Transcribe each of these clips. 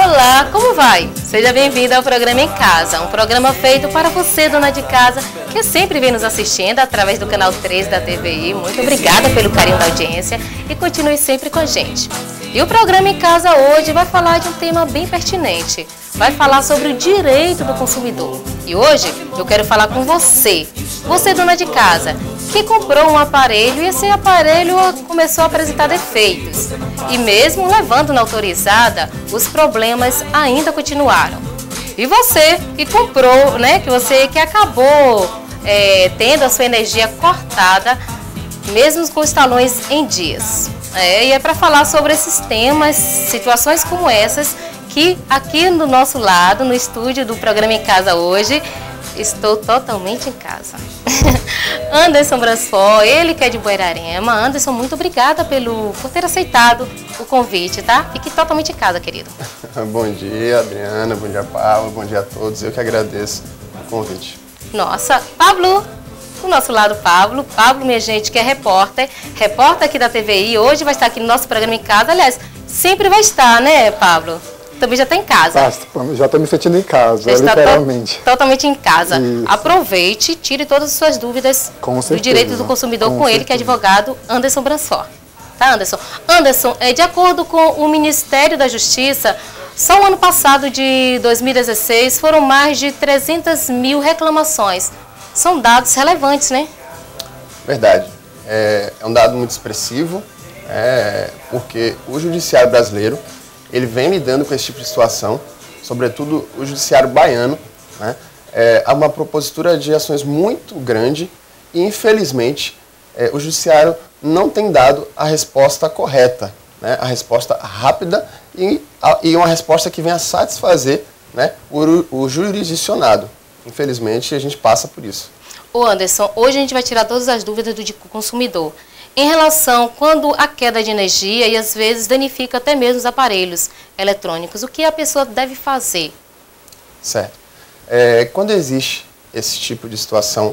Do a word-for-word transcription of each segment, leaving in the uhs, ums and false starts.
Olá, como vai? Seja bem-vindo ao programa Em Casa, um programa feito para você, dona de casa, que sempre vem nos assistindo através do canal três da T V I. Muito obrigada pelo carinho da audiência e continue sempre com a gente. E o programa Em Casa hoje vai falar de um tema bem pertinente. Vai falar sobre o direito do consumidor. E hoje eu quero falar com você, você dona de casa, que comprou um aparelho e esse aparelho começou a apresentar defeitos. E mesmo levando na autorizada, os problemas ainda continuaram. E você que comprou, né, que você que acabou é, tendo a sua energia cortada, mesmo com os talões em dias. É, e é para falar sobre esses temas, situações como essas, que aqui do nosso lado, no estúdio do programa Em Casa hoje, estou totalmente em casa. Anderson Bransford, ele que é de Buerarema. Anderson, muito obrigada pelo, por ter aceitado o convite, tá? Fique totalmente em casa, querido. Bom dia, Adriana. Bom dia, Pablo. Bom dia a todos. Eu que agradeço o convite. Nossa, Pablo, do nosso lado, Pablo. Pablo, minha gente, que é repórter, repórter aqui da T V I. Hoje vai estar aqui no nosso programa Em Casa. Aliás, sempre vai estar, né, Pablo? Também já está em casa. Ah, já estou me sentindo em casa, já literalmente. Está to totalmente em casa. Isso. Aproveite, tire todas as suas dúvidas com certeza, do direito do consumidor com, com ele, que é advogado Anderson Bransford. Tá, Anderson? Anderson, é, de acordo com o Ministério da Justiça, só o ano passado de dois mil e dezesseis foram mais de trezentas mil reclamações. São dados relevantes, né? Verdade. É, é um dado muito expressivo, é, porque o judiciário brasileiro ele vem lidando com esse tipo de situação, sobretudo o judiciário baiano, né? É, há uma propositura de ações muito grande e, infelizmente, é, o judiciário não tem dado a resposta correta, né? A resposta rápida e, a, e uma resposta que venha satisfazer, né, o, o jurisdicionado. Infelizmente, a gente passa por isso. Ô Anderson, hoje a gente vai tirar todas as dúvidas do consumidor. Em relação quando a queda de energia e às vezes danifica até mesmo os aparelhos eletrônicos, o que a pessoa deve fazer? Certo. É, quando existe esse tipo de situação,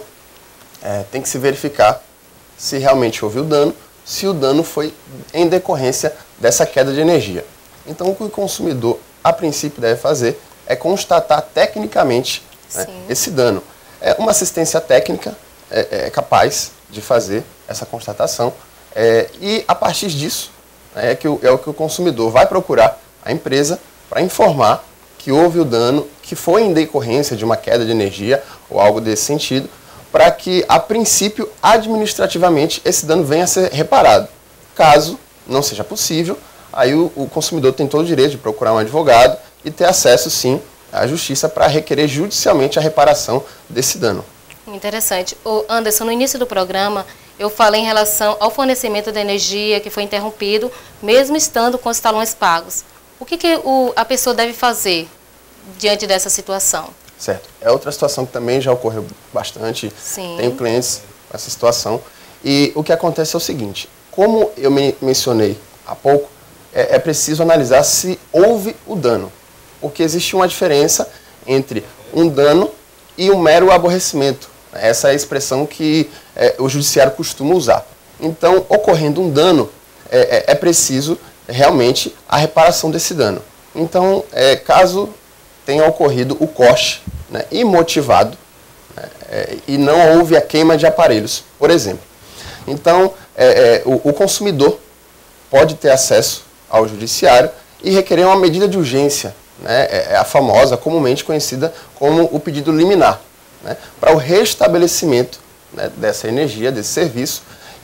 é, tem que se verificar se realmente houve o dano, se o dano foi em decorrência dessa queda de energia. Então, o que o consumidor, a princípio, deve fazer é constatar tecnicamente, né, esse dano. É, uma assistência técnica é, é capaz de fazer essa constatação é, e a partir disso é, que o, é o que o consumidor vai procurar a empresa para informar que houve o dano, que foi em decorrência de uma queda de energia ou algo desse sentido, para que a princípio administrativamente esse dano venha a ser reparado. Caso não seja possível, aí o, o consumidor tem todo o direito de procurar um advogado e ter acesso sim à justiça para requerer judicialmente a reparação desse dano. Interessante. O Anderson, no início do programa, eu falei em relação ao fornecimento de energia que foi interrompido, mesmo estando com os talões pagos. O que, que o, a pessoa deve fazer diante dessa situação? Certo. É outra situação que também já ocorreu bastante. Sim. Tenho clientes com essa situação. E o que acontece é o seguinte, como eu me mencionei há pouco, é, é preciso analisar se houve o dano. Porque existe uma diferença entre um dano e um mero aborrecimento. Essa é a expressão que é, o judiciário costuma usar. Então, ocorrendo um dano, é, é, é preciso realmente a reparação desse dano. Então, é, caso tenha ocorrido o corte, né, imotivado, né, é, e não houve a queima de aparelhos, por exemplo. Então, é, é, o, o consumidor pode ter acesso ao judiciário e requerer uma medida de urgência, né, é a famosa, comumente conhecida como o pedido liminar, né, para o restabelecimento, né, dessa energia, desse serviço,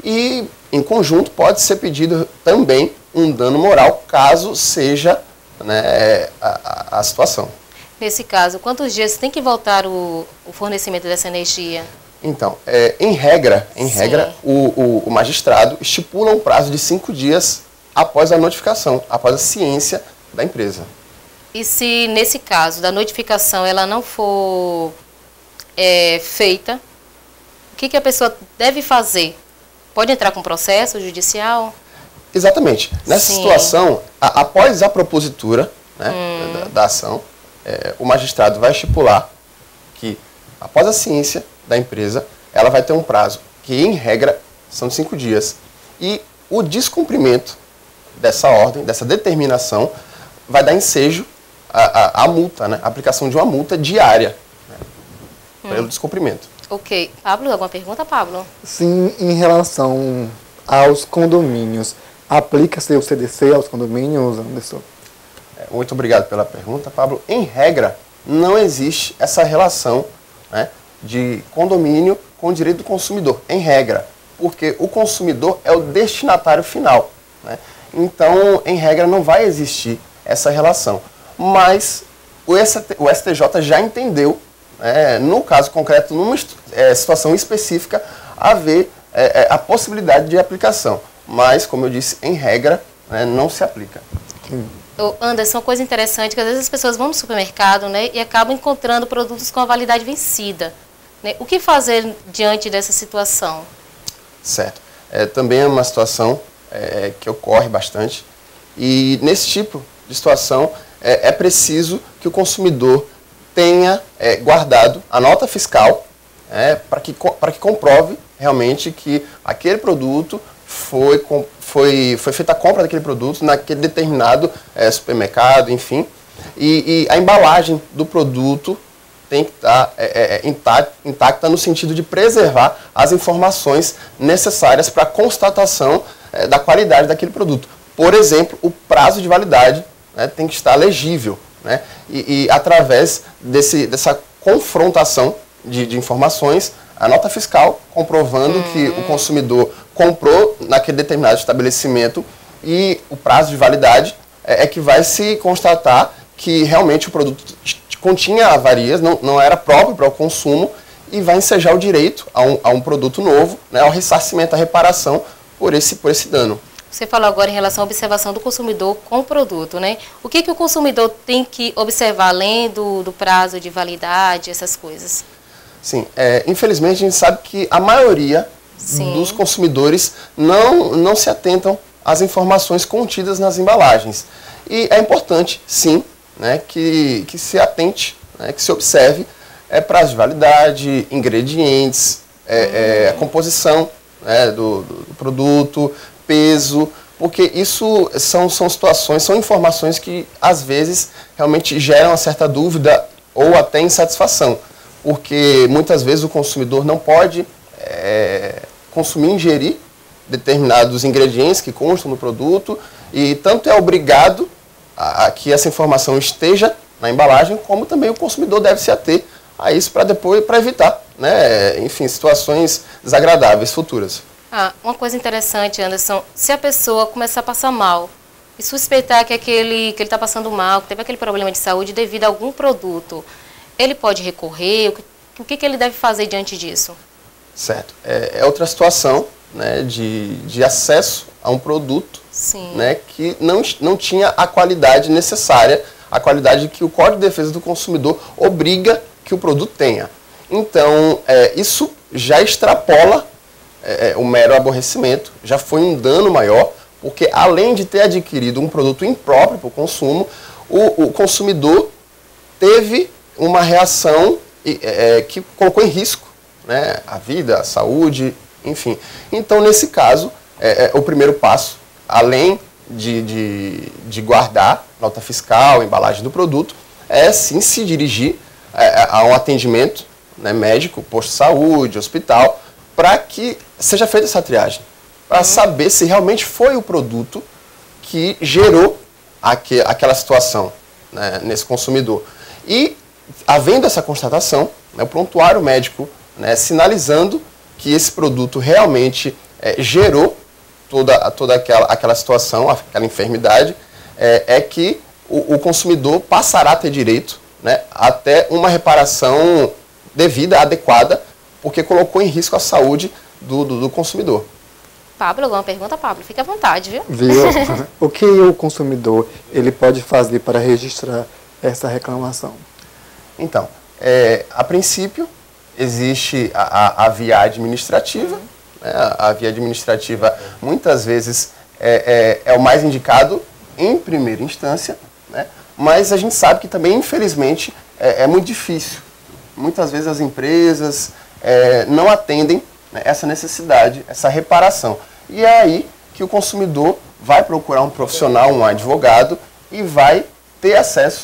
e em conjunto pode ser pedido também um dano moral, caso seja, né, a, a situação. Nesse caso, quantos dias tem que voltar o, o fornecimento dessa energia? Então, é, em regra, em regra o, o, o magistrado estipula um prazo de cinco dias após a notificação, após a ciência da empresa. E se, nesse caso, da notificação, ela não for é, feita, o que, que a pessoa deve fazer? Pode entrar com processo judicial? Exatamente. Nessa Sim. situação, a, após a propositura, né, hum. da, da ação, é, o magistrado vai estipular que, após a ciência da empresa, ela vai ter um prazo que, em regra, são de cinco dias. E o descumprimento dessa ordem, dessa determinação, vai dar ensejo a, a, a multa, né? A aplicação de uma multa diária, né? Hum. Pelo descumprimento. Ok. Pablo, alguma pergunta, Pablo? Sim, em relação aos condomínios, aplica-se o C D C aos condomínios, Anderson? Muito obrigado pela pergunta, Pablo. Em regra, não existe essa relação, né, de condomínio com direito do consumidor, em regra, porque o consumidor é o destinatário final, né? Então, em regra, não vai existir essa relação. Mas o S T J já entendeu, né, no caso concreto, numa é, situação específica, haver é, a possibilidade de aplicação. Mas, como eu disse, em regra, né, não se aplica. Hum. Anderson, uma coisa interessante, que às vezes as pessoas vão no supermercado, né, e acabam encontrando produtos com a validade vencida, né? O que fazer diante dessa situação? Certo. É, também é uma situação é, que ocorre bastante. E nesse tipo de situação é, é preciso que o consumidor tenha é, guardado a nota fiscal é, para que, para que comprove realmente que aquele produto foi, foi, foi feita a compra daquele produto naquele determinado é, supermercado, enfim. E, e a embalagem do produto tem que estar é, é, intacta, intacta no sentido de preservar as informações necessárias para a constatação é, da qualidade daquele produto. Por exemplo, o prazo de validade, né, tem que estar legível, né, e, e através desse, dessa confrontação de, de informações, a nota fiscal comprovando hum. que o consumidor comprou naquele determinado estabelecimento e o prazo de validade é, é que vai se constatar que realmente o produto continha avarias, não, não era próprio para o consumo e vai ensejar o direito a um, a um produto novo, né, ao ressarcimento, à reparação por esse, por esse dano. Você falou agora em relação à observação do consumidor com o produto, né? O que, que o consumidor tem que observar além do, do prazo de validade, essas coisas? Sim, é, infelizmente a gente sabe que a maioria Sim. dos consumidores não, não se atentam às informações contidas nas embalagens. E é importante, sim, né, que, que se atente, né, que se observe é, prazo de validade, ingredientes, é, hum. é, a composição, né, do, do produto, peso, porque isso são, são situações, são informações que às vezes realmente geram uma certa dúvida ou até insatisfação. Porque muitas vezes o consumidor não pode é, consumir, ingerir determinados ingredientes que constam no produto e tanto é obrigado a, a que essa informação esteja na embalagem, como também o consumidor deve se ater a isso para depois, para evitar, né, enfim, situações desagradáveis futuras. Ah, uma coisa interessante, Anderson, se a pessoa começar a passar mal e suspeitar que, aquele, que ele está passando mal, que teve aquele problema de saúde devido a algum produto, ele pode recorrer? O que, o que, que ele deve fazer diante disso? Certo. É, é outra situação, né, de, de acesso a um produto, Sim. né, que não, não tinha a qualidade necessária, a qualidade que o Código de Defesa do Consumidor obriga que o produto tenha. Então, é, isso já extrapola é, o mero aborrecimento, já foi um dano maior, porque além de ter adquirido um produto impróprio para o consumo, o, o consumidor teve uma reação é, que colocou em risco, né, a vida, a saúde, enfim. Então, nesse caso, é, é, o primeiro passo, além de, de, de guardar nota fiscal, embalagem do produto, é sim se dirigir é, a um atendimento, né, médico, posto de saúde, hospital, para que seja feita essa triagem, para uhum. saber se realmente foi o produto que gerou aqu aquela situação, né, nesse consumidor. E havendo essa constatação, né, o prontuário médico, né, sinalizando que esse produto realmente é, gerou toda, toda aquela, aquela situação, aquela enfermidade, é, é que o, o consumidor passará a ter direito, né, até uma reparação devida, adequada, porque colocou em risco a saúde do, do, do consumidor. Pablo, alguma pergunta, Pablo? Fique à vontade, viu? Viu? O que o consumidor ele pode fazer para registrar essa reclamação? Então, é, a princípio, existe a, a, a via administrativa. Uhum. Né? A, a via administrativa, muitas vezes, é, é, é o mais indicado em primeira instância, né? Mas a gente sabe que também, infelizmente, é, é muito difícil. Muitas vezes as empresas é, não atendem, né, essa necessidade, essa reparação. E é aí que o consumidor vai procurar um profissional, um advogado, e vai ter acesso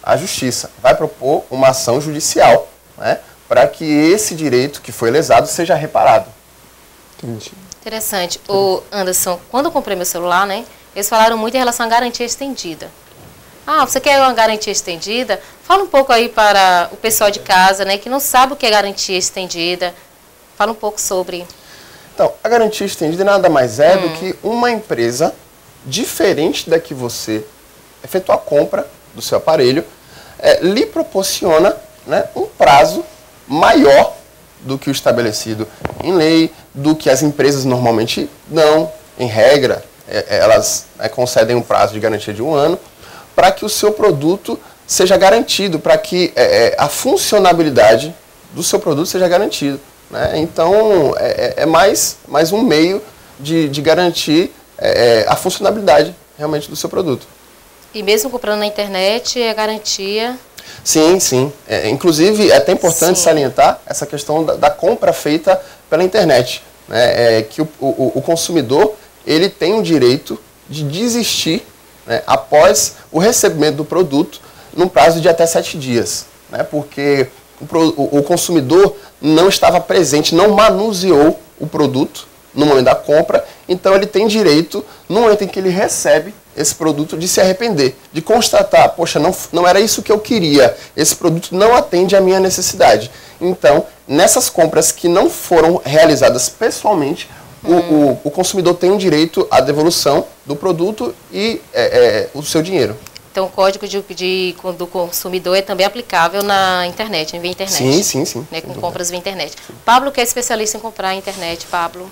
à justiça, vai propor uma ação judicial, né, para que esse direito que foi lesado seja reparado. Entendi. Interessante. O Anderson, quando eu comprei meu celular, né, eles falaram muito em relação à garantia estendida. Ah, você quer uma garantia estendida? Fala um pouco aí para o pessoal de casa, né, que não sabe o que é garantia estendida. Fala um pouco sobre... Então, a garantia estendida nada mais é hum. do que uma empresa diferente da que você efetuou a compra do seu aparelho, é, lhe proporciona, né, um prazo maior do que o estabelecido em lei, do que as empresas normalmente dão, em regra, é, elas é, concedem um prazo de garantia de um ano, para que o seu produto seja garantido, para que é, a funcionabilidade do seu produto seja garantida. Né? Então, é, é mais, mais um meio de, de garantir é, a funcionalidade realmente do seu produto. E mesmo comprando na internet, é garantia... Sim, sim. É, inclusive, é até importante sim. salientar essa questão da, da compra feita pela internet. Né? É, que o, o, o consumidor ele tem o direito de desistir, né, após o recebimento do produto, num prazo de até sete dias. Né? Porque o, o consumidor não estava presente, não manuseou o produto no momento da compra, então ele tem direito, no momento em que ele recebe esse produto, de se arrepender, de constatar, poxa, não, não era isso que eu queria, esse produto não atende à minha necessidade. Então, nessas compras que não foram realizadas pessoalmente, hum. o, o, o consumidor tem o direito à devolução do produto e é, é, o seu dinheiro. Então, o código de, de, do consumidor é também aplicável na internet, via internet. Sim, sim, sim. Né, com compras via internet. Sim. Pablo, que é especialista em comprar na internet, Pablo.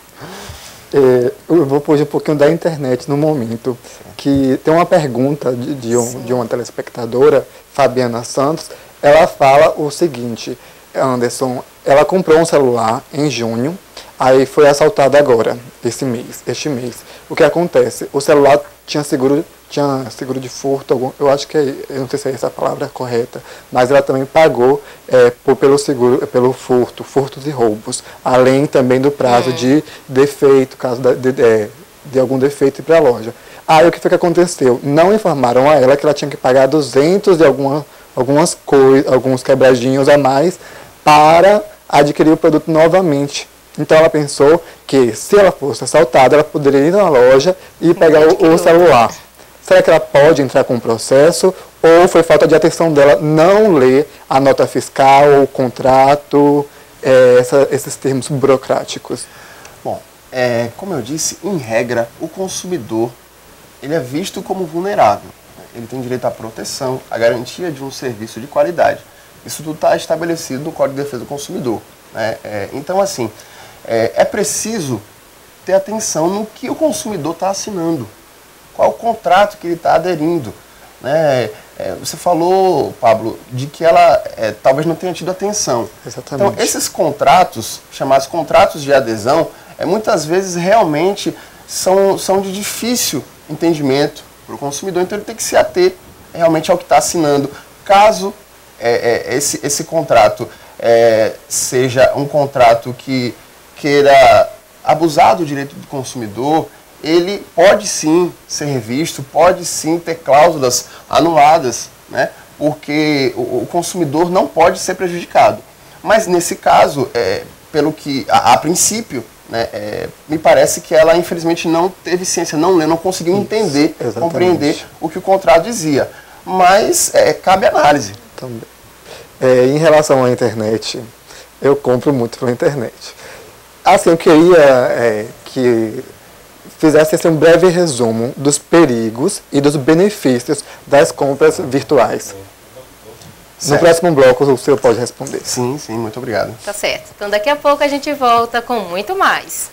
É, eu vou fugir um pouquinho da internet no momento, que tem uma pergunta de, de, um, de uma telespectadora, Fabiana Santos. Ela fala o seguinte: Anderson, ela comprou um celular em junho, aí foi assaltada agora, esse mês, este mês. O que acontece? O celular tinha seguro, tinha seguro de furto, algum, eu acho que, é, eu não sei se é essa a palavra correta, mas ela também pagou é, por, pelo seguro, pelo furto, furtos e roubos, além também do prazo hum. de defeito, caso de, de, de algum defeito para a loja. Aí o que foi que aconteceu? Não informaram a ela que ela tinha que pagar duzentos e alguma, algumas coisas, alguns quebradinhos a mais para adquirir o produto novamente. Então ela pensou que se ela fosse assaltada, ela poderia ir na loja e pegar o, o celular. Será que ela pode entrar com um processo? Ou foi falta de atenção dela não ler a nota fiscal, o contrato, é, essa, esses termos burocráticos? Bom, é, como eu disse, em regra, o consumidor ele é visto como vulnerável. Ele tem direito à proteção, à garantia de um serviço de qualidade. Isso tudo está estabelecido no Código de Defesa do Consumidor. Né? É, então, assim, é, é preciso ter atenção no que o consumidor está assinando. Qual o contrato que ele está aderindo. Né? É, você falou, Pablo, de que ela é, talvez não tenha tido atenção. Exatamente. Então, esses contratos, chamados contratos de adesão, é, muitas vezes realmente são, são de difícil entendimento para o consumidor. Então, ele tem que se ater realmente ao que está assinando. Caso é, é, esse, esse contrato é, seja um contrato que queira abusar do direito do consumidor, ele pode sim ser revisto, pode sim ter cláusulas anuladas, né? Porque o, o consumidor não pode ser prejudicado. Mas nesse caso, é, pelo que a, a princípio, né, é, me parece que ela infelizmente não teve ciência, não leu, não conseguiu entender, Isso, compreender o que o contrato dizia. Mas é, cabe análise. Também. É, em relação à internet, eu compro muito pela internet. Assim, eu queria é, que fizesse assim, um breve resumo dos perigos e dos benefícios das compras virtuais. Certo. No próximo bloco o senhor pode responder. Sim, sim, muito obrigado. Tá certo. Então daqui a pouco a gente volta com muito mais.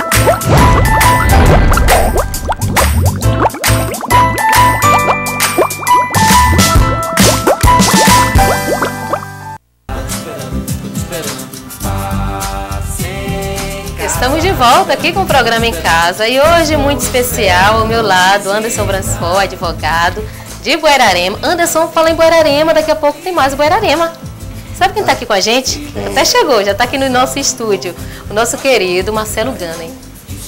Estamos de volta aqui com o programa Em Casa e hoje muito especial ao meu lado, Anderson Bransford, advogado de Buerarema. Anderson, fala em Buerarema, daqui a pouco tem mais Buerarema. Sabe quem está aqui com a gente? Até chegou, já está aqui no nosso estúdio, o nosso querido Marcelo Ganem.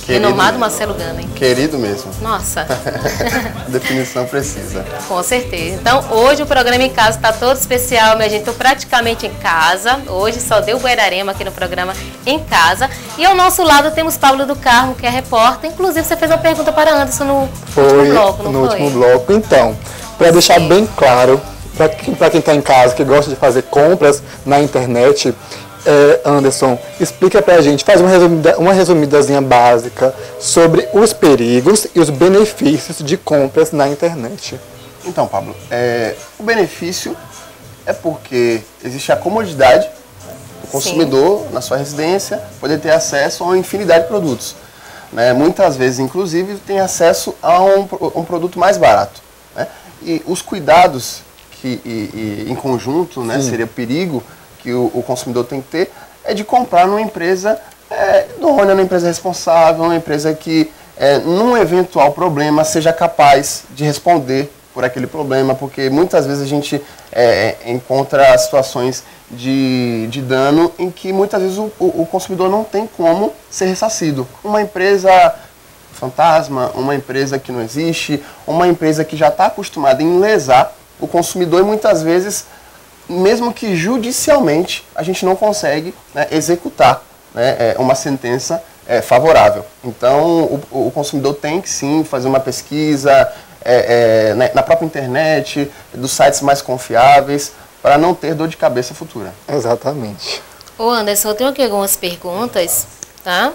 Querido Renomado mesmo. Marcelo Gana, hein? Querido mesmo. Nossa. Definição precisa. Com certeza. Então, hoje o programa Em Casa está todo especial, minha gente. Estou praticamente em casa. Hoje só deu Guararema aqui no programa Em Casa. E ao nosso lado temos Pablo do Carmo, que é repórter. Inclusive, você fez uma pergunta para Anderson no foi, último bloco, não no foi? último bloco. Então, para deixar bem claro, para quem para quem está em casa, que gosta de fazer compras na internet, é, Anderson, explica para a gente, faz uma, resumida, uma resumidazinha básica sobre os perigos e os benefícios de compras na internet. Então, Pablo, é, o benefício é porque existe a comodidade do consumidor, sim, na sua residência, poder ter acesso a uma infinidade de produtos. Né? Muitas vezes, inclusive, tem acesso a um, um produto mais barato. Né? E os cuidados que, e, e, em conjunto, né, seria o perigo que o, o consumidor tem que ter, é de comprar numa empresa é, idônea, numa empresa responsável, uma empresa que, é, num eventual problema, seja capaz de responder por aquele problema, porque muitas vezes a gente é, encontra situações de, de dano em que muitas vezes o, o consumidor não tem como ser ressarcido. Uma empresa fantasma, uma empresa que não existe, uma empresa que já está acostumada em lesar o consumidor e muitas vezes, mesmo que judicialmente, a gente não consegue, né, executar, né, uma sentença é, favorável. Então, o, o consumidor tem que sim fazer uma pesquisa é, é, na própria internet, dos sites mais confiáveis, para não ter dor de cabeça futura. Exatamente. Ô Anderson, eu tenho aqui algumas perguntas, tá?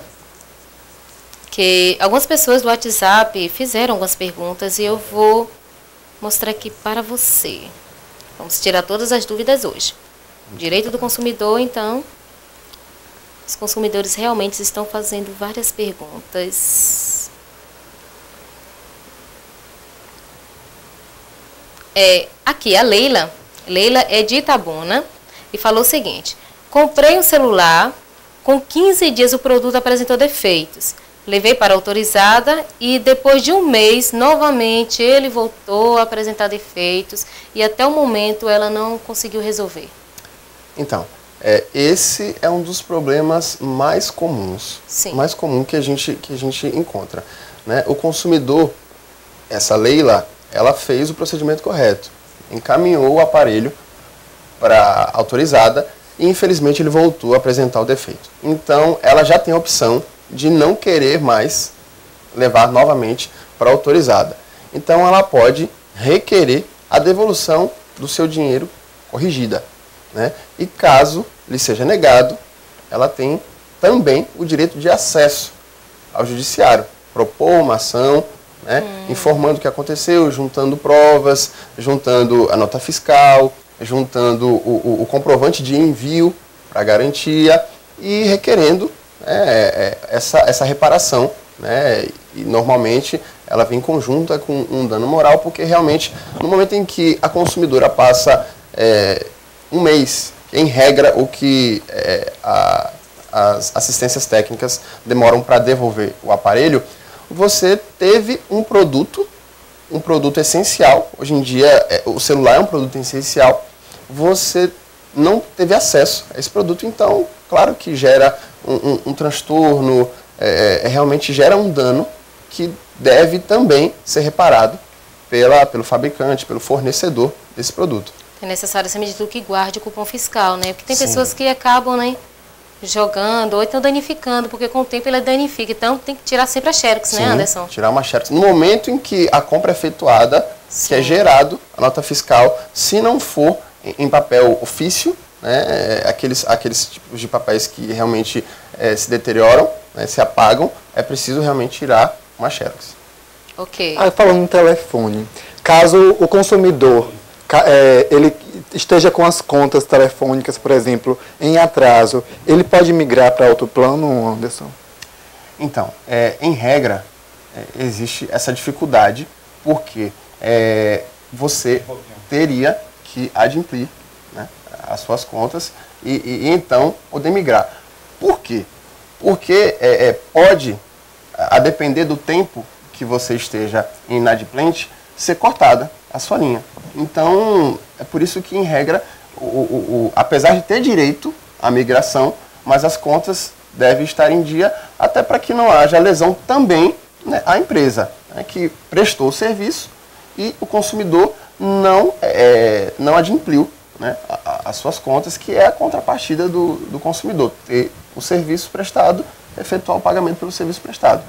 Que algumas pessoas do WhatsApp fizeram algumas perguntas e eu vou mostrar aqui para você. Vamos tirar todas as dúvidas hoje. Direito do consumidor, então, os consumidores realmente estão fazendo várias perguntas. É, aqui, a Leila, Leila é de Itabuna e falou o seguinte: comprei um celular, com quinze dias o produto apresentou defeitos. Levei para a autorizada e depois de um mês, novamente, ele voltou a apresentar defeitos e até o momento ela não conseguiu resolver. Então, é, esse é um dos problemas mais comuns, Sim. mais comum que a gente, que a gente encontra. Né? O consumidor, essa Leila, ela fez o procedimento correto, encaminhou o aparelho para a autorizada e infelizmente ele voltou a apresentar o defeito. Então, ela já tem a opção de não querer mais levar novamente para a autorizada. Então ela pode requerer a devolução do seu dinheiro corrigida. Né? E caso lhe seja negado, ela tem também o direito de acesso ao judiciário, propor uma ação, né? hum. informando o que aconteceu, juntando provas, juntando a nota fiscal, juntando o, o, o comprovante de envio para garantia e requerendo É, é, essa, essa reparação, né? E normalmente ela vem conjunta com um dano moral, porque realmente no momento em que a consumidora passa é, um mês, em regra o que é, a, as assistências técnicas demoram para devolver o aparelho, você teve um produto, um produto essencial, hoje em dia é, o celular é um produto essencial, você não teve acesso a esse produto, então claro que gera um, um, um transtorno, é, é, realmente gera um dano que deve também ser reparado pela, pelo fabricante, pelo fornecedor desse produto. É necessário, acima de tudo, que guarde o cupom fiscal, né? Porque tem Sim. pessoas que acabam, né, jogando ou então danificando, porque com o tempo ele danifica. Então tem que tirar sempre a Xerox, Sim, né, Anderson? Tirar uma Xerox. No momento em que a compra é efetuada, Sim. que é gerado a nota fiscal, se não for em, em papel ofício, né, aqueles, aqueles tipos de papéis que realmente é, se deterioram, né, se apagam, é preciso realmente tirar uma Xerox. Ok. Aí falando no telefone, caso o consumidor é, ele esteja com as contas telefônicas, por exemplo, em atraso, ele pode migrar para outro plano, Anderson? Então, é, em regra, é, existe essa dificuldade, porque é, você teria que adimplir, né, as suas contas e, e, e então poder migrar. Por quê? Porque é, é, pode, a depender do tempo que você esteja inadimplente, ser cortada a sua linha. Então, é por isso que, em regra, o, o, o, apesar de ter direito à migração, mas as contas deve estar em dia, até para que não haja lesão também, né, à empresa, né, que prestou o serviço e o consumidor não, é, não adimpliu, né, as suas contas, que é a contrapartida do, do consumidor, ter o serviço prestado, efetuar o pagamento pelo serviço prestado.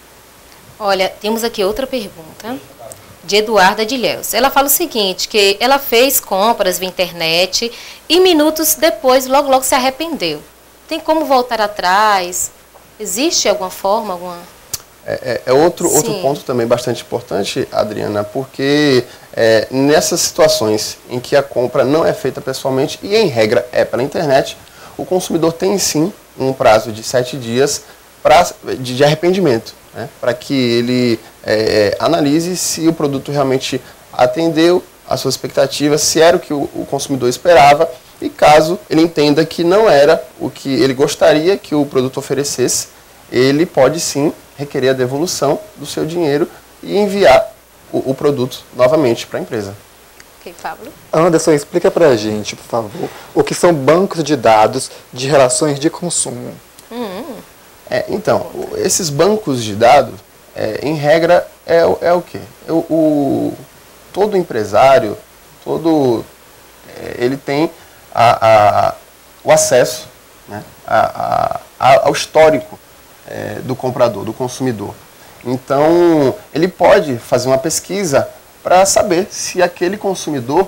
Olha, temos aqui outra pergunta de Eduarda de Ilhéus. Ela fala o seguinte, que ela fez compras via internet e minutos depois, logo, logo se arrependeu. Tem como voltar atrás? Existe alguma forma, alguma... É, é outro, outro ponto também bastante importante, Adriana, porque é, nessas situações em que a compra não é feita pessoalmente e, em regra, é pela internet, o consumidor tem sim um prazo de sete dias pra, de, de arrependimento, né, para que ele é, analise se o produto realmente atendeu às suas expectativas, se era o que o, o consumidor esperava, e caso ele entenda que não era o que ele gostaria que o produto oferecesse, ele pode sim requerer a devolução do seu dinheiro e enviar o, o produto novamente para a empresa. Ok, Pablo. Anderson, explica para a gente, por favor, o que são bancos de dados de relações de consumo. Hum. É, então, esses bancos de dados, é, em regra, é, é o quê? O, o, todo empresário, todo, é, ele tem a, a, o acesso, né, a, a, ao histórico é, do comprador, do consumidor. Então, ele pode fazer uma pesquisa para saber se aquele consumidor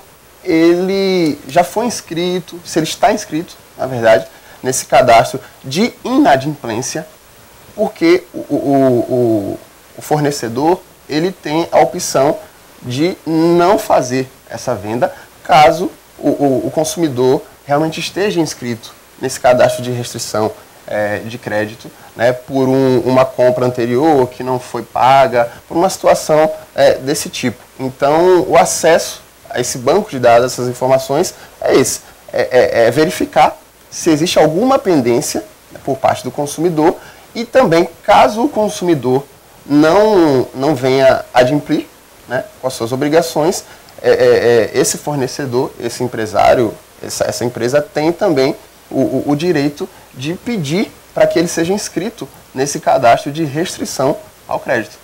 ele já foi inscrito, se ele está inscrito, na verdade, nesse cadastro de inadimplência, porque o, o, o, o fornecedor ele tem a opção de não fazer essa venda caso o, o, o consumidor realmente esteja inscrito nesse cadastro de restrição é, de crédito, né, por um, uma compra anterior que não foi paga, por uma situação é, desse tipo. Então, o acesso a esse banco de dados, essas informações, é esse. É, é, é verificar se existe alguma pendência, né, por parte do consumidor e também, caso o consumidor não, não venha adimplir, né, com as suas obrigações, é, é, é, esse fornecedor, esse empresário, essa, essa empresa tem também o, o, o direito de pedir para que ele seja inscrito nesse cadastro de restrição ao crédito.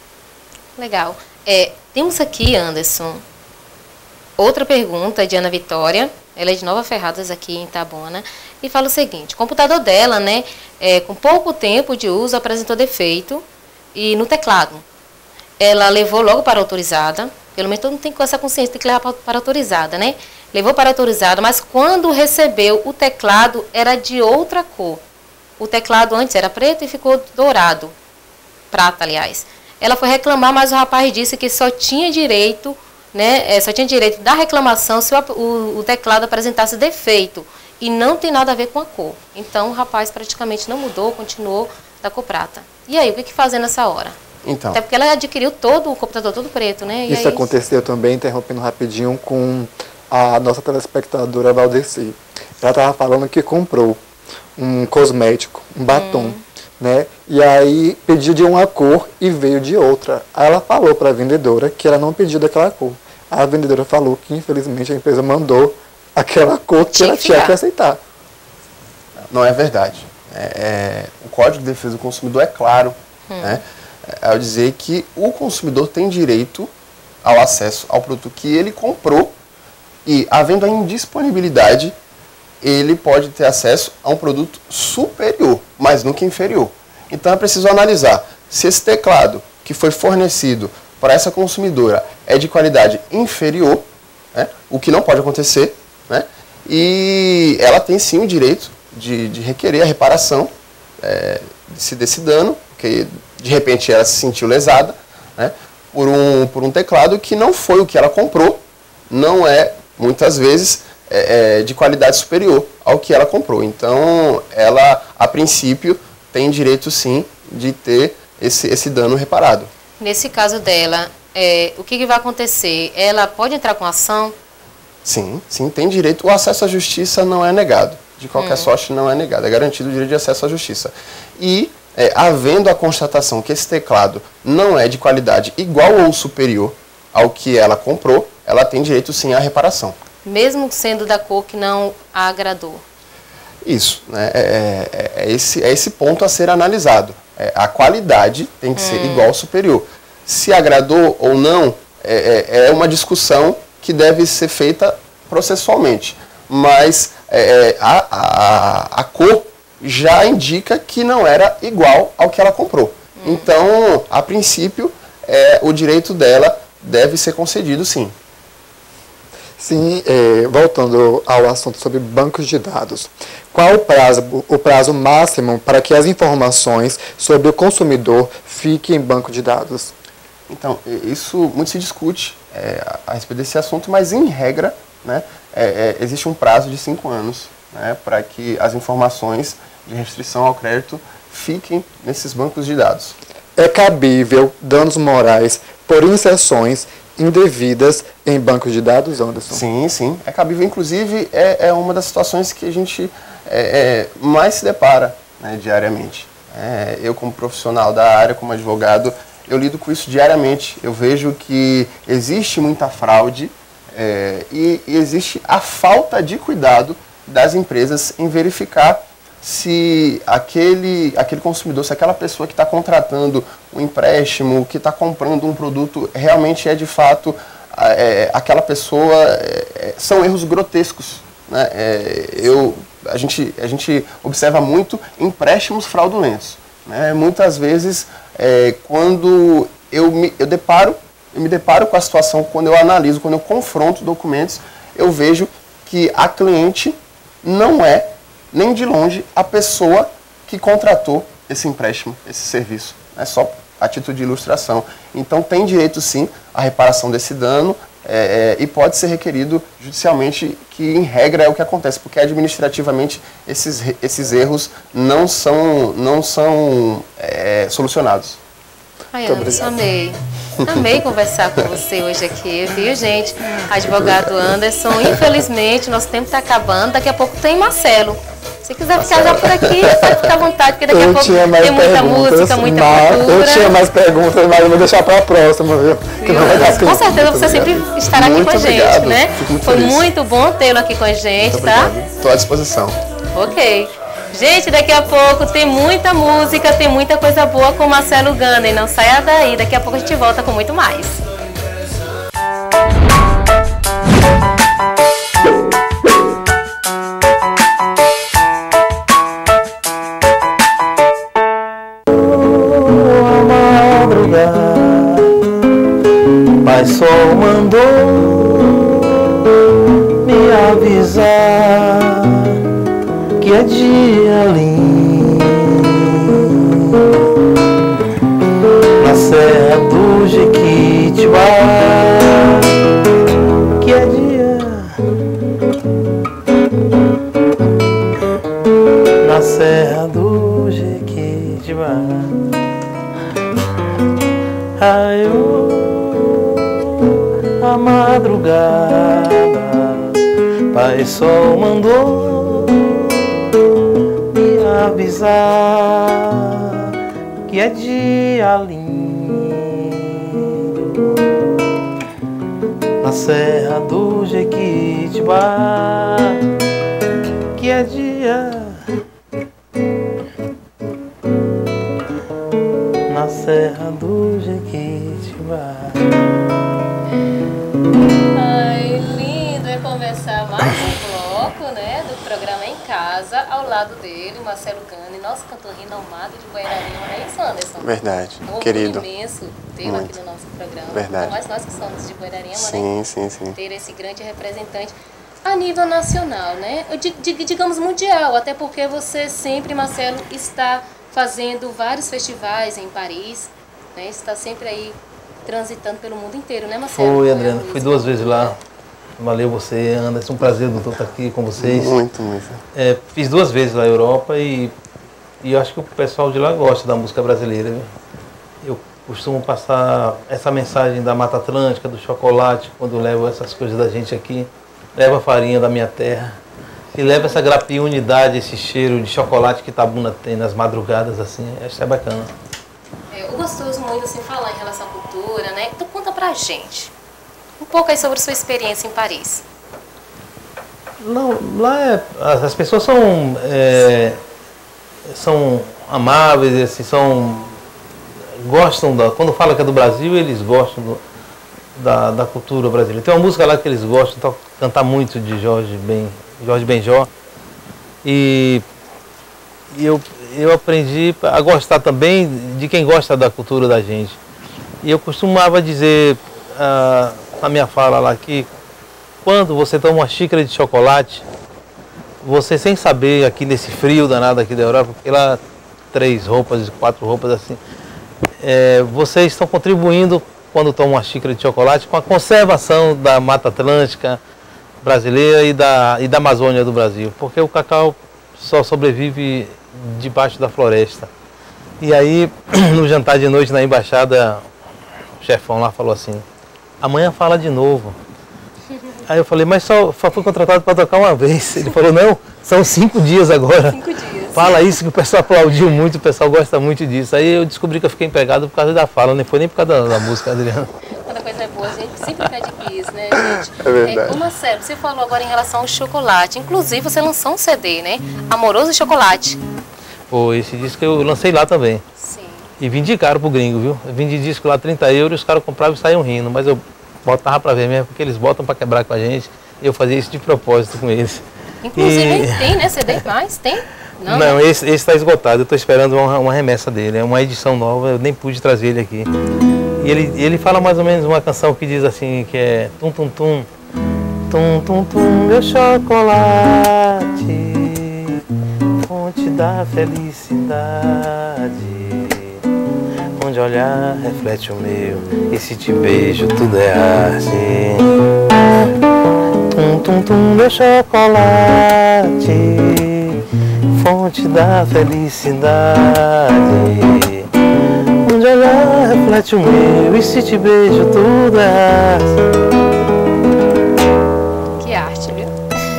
Legal. É, temos aqui, Anderson, outra pergunta de Ana Vitória. Ela é de Nova Ferradas, aqui em Itabuna, e fala o seguinte: o computador dela, né, é, com pouco tempo de uso, apresentou defeito e no teclado. Ela levou logo para autorizada, pelo menos todo mundo tem essa consciência, tem que levar para autorizada, né? Levou para autorizada, mas quando recebeu o teclado era de outra cor. O teclado antes era preto e ficou dourado, prata, aliás. Ela foi reclamar, mas o rapaz disse que só tinha direito, né, só tinha direito da reclamação se o, o, o teclado apresentasse defeito e não tem nada a ver com a cor. Então o rapaz praticamente não mudou, continuou da cor prata. E aí, o que, que fazer nessa hora? Então. Até porque ela adquiriu todo o computador todo preto, né? E isso aí, aconteceu também, interrompendo rapidinho, com a nossa telespectadora Valdeci. Ela estava falando que comprou um cosmético, um batom, hum. né? E aí pediu de uma cor e veio de outra. Aí ela falou para a vendedora que ela não pediu daquela cor. A vendedora falou que infelizmente a empresa mandou aquela cor que tinha ela tinha que aceitar. Não é verdade. É, é, o Código de Defesa do Consumidor é claro, hum. né, ao dizer que o consumidor tem direito ao acesso ao produto que ele comprou e, havendo a indisponibilidade, ele pode ter acesso a um produto superior, mas nunca inferior. Então é preciso analisar se esse teclado que foi fornecido para essa consumidora é de qualidade inferior, né, o que não pode acontecer, né, e ela tem sim o direito de, de requerer a reparação é, desse, desse dano, porque de repente ela se sentiu lesada, né, por, um, por um teclado que não foi o que ela comprou, não é, muitas vezes, é, é, de qualidade superior ao que ela comprou. Então, ela, a princípio, tem direito sim de ter esse, esse dano reparado. Nesse caso dela, é, o que, que vai acontecer? Ela pode entrar com ação? Sim, sim, tem direito. O acesso à justiça não é negado. De qualquer hum. sorte, não é negado. É garantido o direito de acesso à justiça. E, é, havendo a constatação que esse teclado não é de qualidade igual ou superior ao que ela comprou, ela tem direito sim à reparação. Mesmo sendo da cor que não a agradou? Isso, né? é, é, é, esse, é esse ponto a ser analisado. É, a qualidade tem que hum. ser igual ou superior. Se agradou ou não, é, é, é uma discussão que deve ser feita processualmente. Mas é, a, a, a cor já indica que não era igual ao que ela comprou. Hum. Então, a princípio, é, o direito dela deve ser concedido, sim. Sim, é, voltando ao assunto sobre bancos de dados. Qual o prazo, o prazo máximo para que as informações sobre o consumidor fiquem em banco de dados? Então, isso muito se discute é, a respeito desse assunto, mas em regra, né, é, é, existe um prazo de cinco anos, né, para que as informações de restrição ao crédito fiquem nesses bancos de dados. É cabível danos morais por inserções indevidas em bancos de dados, Anderson? Sim, sim. É cabível. Inclusive, é, é uma das situações que a gente é, é, mais se depara, né, diariamente. É, eu, como profissional da área, como advogado, eu lido com isso diariamente. Eu vejo que existe muita fraude é, e, e existe a falta de cuidado das empresas em verificar se aquele, aquele consumidor, se aquela pessoa que está contratando um empréstimo, que está comprando um produto, realmente é de fato é, aquela pessoa, é, são erros grotescos. Né? É, eu, a, gente, a gente observa muito empréstimos fraudulentos. Né? Muitas vezes, é, quando eu me, eu, deparo, eu me deparo com a situação, quando eu analiso, quando eu confronto documentos, eu vejo que a cliente não é nem de longe a pessoa que contratou esse empréstimo, esse serviço. É só a título de ilustração. Então tem direito sim à reparação desse dano é, é, e pode ser requerido judicialmente, que em regra é o que acontece, porque administrativamente esses, esses erros não são, não são é, solucionados. Ai, Anderson, amei. Amei conversar com você hoje aqui, viu, gente? Advogado Anderson, infelizmente nosso tempo está acabando, daqui a pouco tem Marcelo. Se quiser ficar já por aqui, pode ficar à vontade, porque daqui eu a pouco tem muita música, muita mas, cultura. Eu tinha mais perguntas, mas eu vou deixar para a próxima, viu? Que não vai dar com certeza você sempre estará muito aqui com a obrigado. gente, né? Muito Foi feliz. muito bom tê-lo aqui com a gente, tá? Estou à disposição. Ok. Gente, daqui a pouco tem muita música, tem muita coisa boa com Marcelo Gunning. Não saia daí, daqui a pouco a gente volta com muito mais. Pai Sol mandou me avisar que é dia lindo na Serra do Jequitibá, que é dia na Serra do Jequitibá. Ai, oh, a madrugada, Pai Sol mandou me avisar que é dia lindo na Serra do Jequitibá, que é dia na Serra do Jequitibá. Ai, lindo é conversar mais um bloco, né, do programa Em Casa, ao lado dele, Marcelo Gunning, nosso cantor renomado de Boirarema, não é isso, Anderson? Verdade, um querido. Um imenso tê-lo aqui no nosso programa. Verdade. Ainda mais nós que somos de Boirarema, sim, né? Sim, sim, ter esse grande representante a nível nacional, né? Digamos mundial, até porque você sempre, Marcelo, está fazendo vários festivais em Paris, né? Está sempre aí transitando pelo mundo inteiro, né, Marcelo? Foi, Adriana, fui duas vezes lá. Valeu você, Anderson, um prazer, doutor, estar aqui com vocês. Muito, muito. É, fiz duas vezes lá na Europa e, e eu acho que o pessoal de lá gosta da música brasileira, viu? Eu costumo passar essa mensagem da Mata Atlântica, do chocolate, quando levo essas coisas da gente aqui. Levo a farinha da minha terra e levo essa grapiunidade, esse cheiro de chocolate que Itabuna tem nas madrugadas, assim. Acho que é bacana. É, eu gostoso muito assim falar em relação à cultura, né? Então conta pra gente um pouco aí sobre a sua experiência em Paris. Não, lá é, as, as pessoas são, é, são amáveis, assim, são, gostam da, quando fala que é do Brasil, eles gostam do, da, da cultura brasileira. Tem uma música lá que eles gostam de cantar muito de Jorge Ben, Jorge Benjor, e, e eu, eu aprendi a gostar também de quem gosta da cultura da gente. E eu costumava dizer ah, na minha fala lá que quando você toma uma xícara de chocolate, você sem saber aqui nesse frio danado aqui da Europa, porque lá três roupas, quatro roupas assim, é, vocês estão contribuindo quando tomam uma xícara de chocolate com a conservação da Mata Atlântica brasileira e da, e da Amazônia do Brasil, porque o cacau só sobrevive debaixo da floresta. E aí, no jantar de noite na embaixada, o chefão lá falou assim, amanhã fala de novo. Aí eu falei, mas só, só fui contratado para tocar uma vez. Ele falou, não, são cinco dias agora. Cinco dias. Fala isso que o pessoal aplaudiu muito, o pessoal gosta muito disso. Aí eu descobri que eu fiquei empregado por causa da fala, não foi nem por causa da, da música, Adriano. Quando a coisa é boa, a gente sempre pede bis, né, gente? É verdade. É, ô Marcelo, você falou agora em relação ao chocolate. Inclusive, você lançou um C D, né? Amoroso Chocolate. Pô, esse disco eu lancei lá também. Sim. E vendi caro pro gringo, viu? Eu vendi disco lá trinta euros, os caras compravam e saíam rindo, mas eu botava pra ver mesmo, porque eles botam pra quebrar com a gente, e eu fazia isso de propósito com eles. Inclusive, e... tem, né, C D mais? Tem? Não, Não esse está esgotado, eu estou esperando uma, uma remessa dele, é uma edição nova, eu nem pude trazer ele aqui. E ele, ele fala mais ou menos uma canção que diz assim, que é tum tum tum, tum tum tum, meu chocolate, fonte da felicidade, onde olhar reflete o meu, e se te beijo tudo é arte. Tum tum tum, meu chocolate, fonte da felicidade, onde olhar reflete o meu, e se te beijo tudo é arte. Que arte, viu?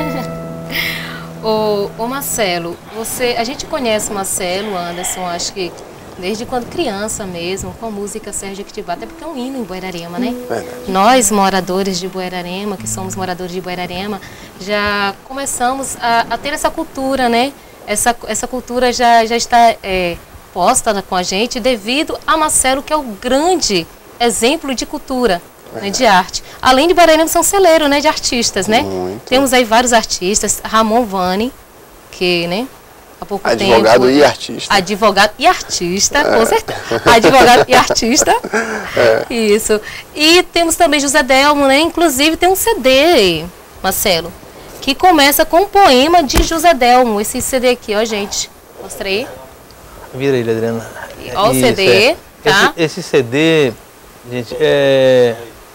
ô, ô Marcelo, você, a gente conhece o Marcelo Anderson, acho que desde quando criança mesmo, com a música Serra de Jequitibá, até porque é um hino em Buerarema, né? Verdade. Nós, moradores de Buerarema, que somos moradores de Buerarema, já começamos a, a ter essa cultura, né? Essa, essa cultura já, já está é, posta com a gente devido a Marcelo, que é o grande exemplo de cultura, né, de arte. Além de Buerarema, são celeiro, né, de artistas, né? Muito. Temos aí vários artistas, Ramon Vani, que, né? Há pouco Advogado tempo, e artista. Advogado e artista, é. com certeza. Advogado e artista. É. Isso. E temos também José Delmo, né? Inclusive tem um C D, Marcelo, que começa com um poema de José Delmo. Esse C D aqui, ó, gente. Mostra aí. Vira ele, Adriana. Ó, o Isso, C D, é. tá? Esse, esse C D, gente, é,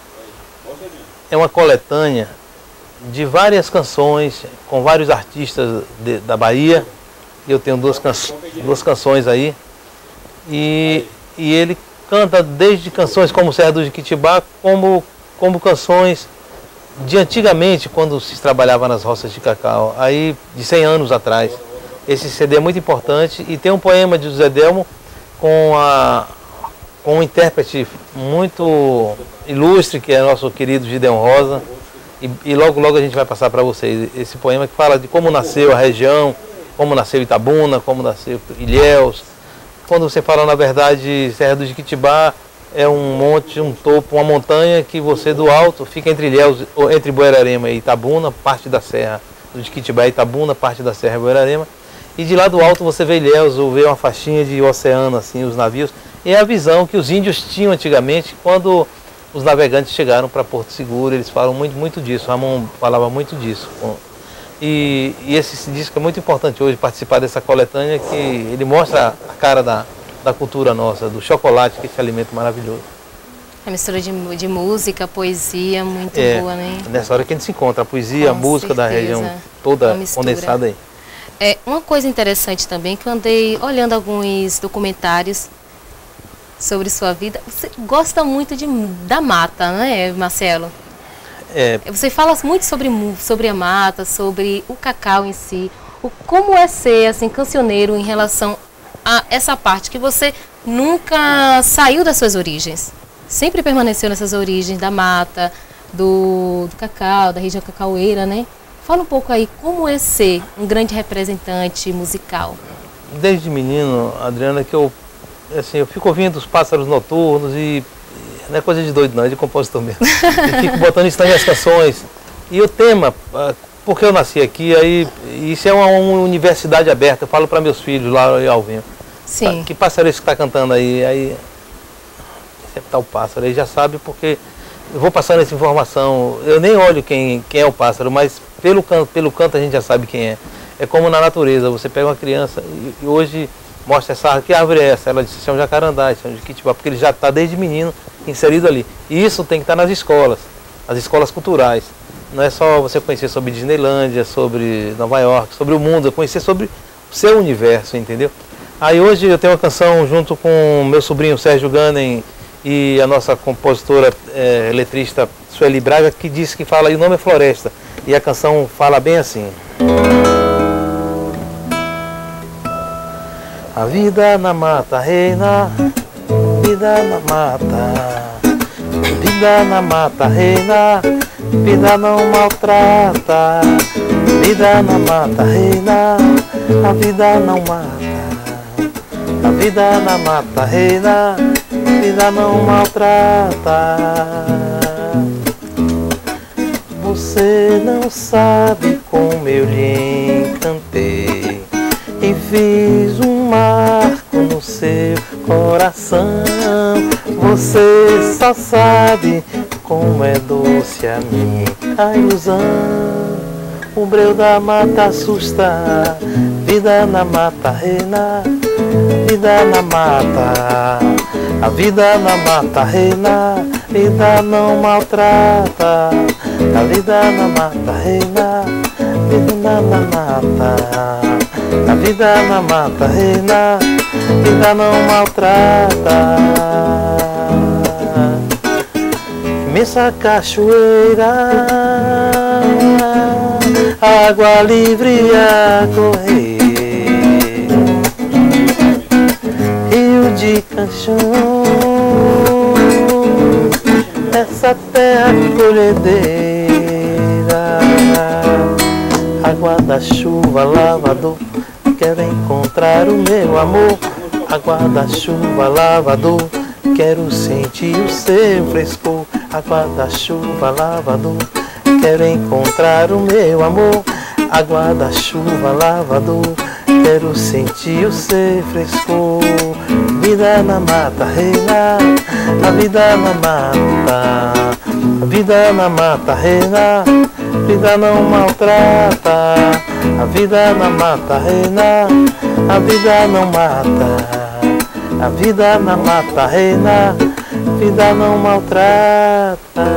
é uma coletânea de várias canções com vários artistas de, da Bahia. Eu tenho duas, can duas canções aí. E, e ele canta desde canções como Serra do Jequitibá, como, como canções de antigamente, quando se trabalhava nas roças de cacau, aí de cem anos atrás. Esse C D é muito importante e tem um poema de José Delmo com, a, com um intérprete muito ilustre, que é nosso querido Gideon Rosa. E, e logo, logo a gente vai passar para vocês esse poema que fala de como nasceu a região, como nasceu Itabuna, como nasceu Ilhéus. Quando você fala, na verdade, Serra do Jequitibá é um monte, um topo, uma montanha que você do alto fica entre Ilhéus, entre Buerarema e Itabuna, parte da Serra do Jequitibá e Itabuna, parte da Serra e Buerarema. E de lá do alto você vê Ilhéus, ou vê uma faixinha de oceano, assim, os navios. E é a visão que os índios tinham antigamente quando os navegantes chegaram para Porto Seguro. Eles falam muito, muito disso, Ramon falava muito disso. E, e esse disco é muito importante hoje, participar dessa coletânea, que ele mostra a cara da, da cultura nossa, do chocolate, que é esse alimento maravilhoso. A mistura de, de música, poesia, muito é, boa, né? Nessa hora que a gente se encontra, a poesia, Com a música certeza. da região toda condensada aí. É, uma coisa interessante também, que eu andei olhando alguns documentários sobre sua vida. Você gosta muito de, da mata, né, Marcelo? É. Você fala muito sobre, sobre a mata, sobre o cacau em si. O, como é ser assim, cancioneiro em relação a essa parte que você nunca saiu das suas origens? Sempre permaneceu nessas origens da mata, do, do cacau, da região cacaueira, né? Fala um pouco aí, como é ser um grande representante musical? Desde menino, Adriana, que eu, assim, eu fico ouvindo os pássaros noturnos e não é coisa de doido não, é de compositor mesmo. E fico botando isso nas minhas canções. E o tema, porque eu nasci aqui, aí isso é uma, uma universidade aberta, eu falo para meus filhos lá em Alvinho. Sim. Que pássaro é esse que está cantando aí? Aí sempre está o pássaro, aí já sabe porque eu vou passando essa informação, eu nem olho quem, quem é o pássaro, mas pelo canto, pelo canto a gente já sabe quem é. É como na natureza, você pega uma criança e, e hoje mostra essa árvore, que árvore é essa? Ela disse, isso é um jacarandá, isso é um jiquitibá, porque ele já está desde menino inserido ali. E isso tem que estar nas escolas, as escolas culturais. Não é só você conhecer sobre Disneylândia, sobre Nova York, sobre o mundo, é conhecer sobre o seu universo, entendeu? Aí hoje eu tenho uma canção junto com meu sobrinho Sérgio Ganem e a nossa compositora é, letrista Sueli Braga, que disse que fala, e o nome é Floresta, e a canção fala bem assim. A vida na mata reina, vida na mata, vida na mata reina, vida não maltrata, vida na mata reina, a vida não mata, a vida na mata reina, vida não maltrata. Você não sabe como eu lhe encantei e fiz um marco no seu coração. Você só sabe como é doce a minha ilusão. O breu da mata assusta, vida na mata reina, vida na mata, a vida na mata reina, vida não maltrata, a vida na mata reina, vida na mata, a vida na mata reina, vida não maltrata. Imensa cachoeira, água livre a correr, rio de canchão, essa terra colhedeira, água da chuva, lavador, quero encontrar o meu amor, água da chuva, lavador, quero sentir o seu frescor, água da chuva, lavador, quero encontrar o meu amor, água da chuva, lavador, quero sentir o seu frescor. Vida na mata reina, a vida na mata, a vida na mata reina, vida não maltrata, a vida na mata reina, a vida não mata. A vida na mata reina, vida não maltrata.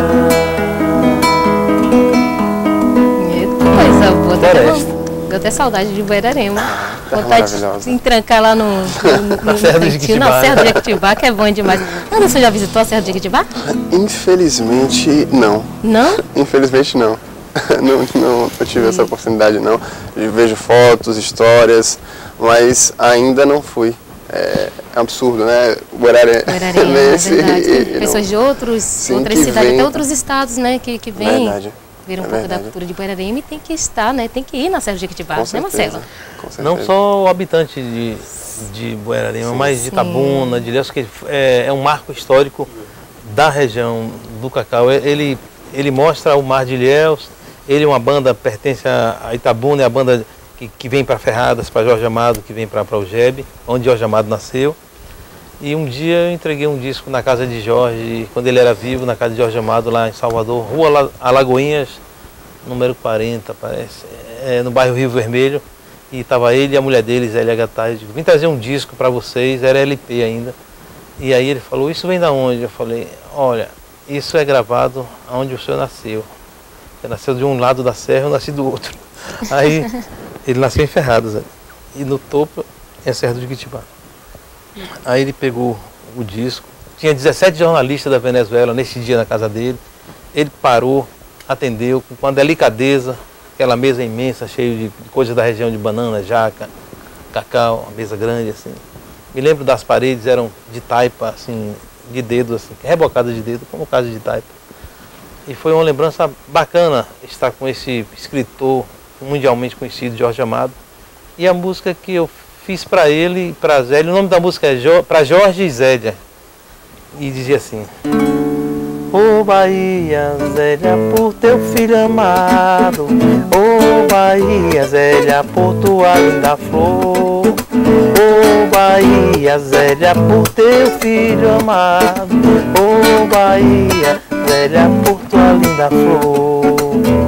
Eita, coisa boa. Floresta. Deu até saudade de Buerarema. Tá vontade de se entrancar lá no, no, no, na Serra do Jequitibá. Na Serra do Jequitibá, que é bom demais. Anderson, já visitou a Serra do Jequitibá? Infelizmente, não. Não? Infelizmente, não. não, não, não tive hum. essa oportunidade, não. Eu vejo fotos, histórias, mas ainda não fui. É, é absurdo, né? O Buerarema é verdade. E, e pessoas não... de outros, sim, outras cidades, vem... até outros estados, né? Que, que vêm ver um é pouco verdade. da cultura de Buerarema e tem que estar, né? Tem que ir na Serra do Jequitibá, né, Marcelo? Não só o habitante de, de Buerarema, sim, mas de Itabuna, de Ilhéus, que é, é um marco histórico da região do Cacau. Ele, ele mostra o Mar de Ilhéus, ele é uma banda, pertence a Itabuna, é a banda que, que vem para Ferradas, para Jorge Amado, que vem para o Ugebe, onde Jorge Amado nasceu. E um dia eu entreguei um disco na casa de Jorge, quando ele era vivo, na casa de Jorge Amado, lá em Salvador, Rua Alagoinhas, número quarenta, parece, é, no bairro Rio Vermelho. E estava ele e a mulher dele, Zélia Gattai. Eu digo, vim trazer um disco para vocês, era L P ainda. E aí ele falou, isso vem da onde? Eu falei, olha, isso é gravado onde o senhor nasceu. Você nasceu de um lado da serra, eu nasci do outro. Aí ele nasceu em Ferradas, né? E no topo é a Serra do Jequitibá. Aí ele pegou o disco, tinha dezessete jornalistas da Venezuela nesse dia na casa dele. Ele parou, atendeu com uma delicadeza, aquela mesa imensa, cheia de coisas da região de banana, jaca, cacau, uma mesa grande assim. Me lembro das paredes, eram de taipa, assim, de dedo, assim, rebocadas de dedo, como o caso de taipa. E foi uma lembrança bacana estar com esse escritor mundialmente conhecido, Jorge Amado. E a música que eu fiz para ele e para Zélia, o nome da música é jo, para Jorge e Zélia. E dizia assim: Ô Bahia, Zélia, por teu filho amado, ô Bahia, Zélia, por tua linda flor, ô Bahia, Zélia, por teu filho amado, ô Bahia, Zélia, por tua linda flor.